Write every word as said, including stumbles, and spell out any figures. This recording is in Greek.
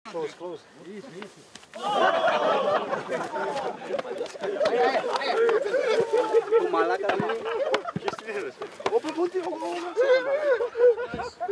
Close, close. Easy, easy. Μαλάκα. Ποιος την έδωσε. Όπου πού τι,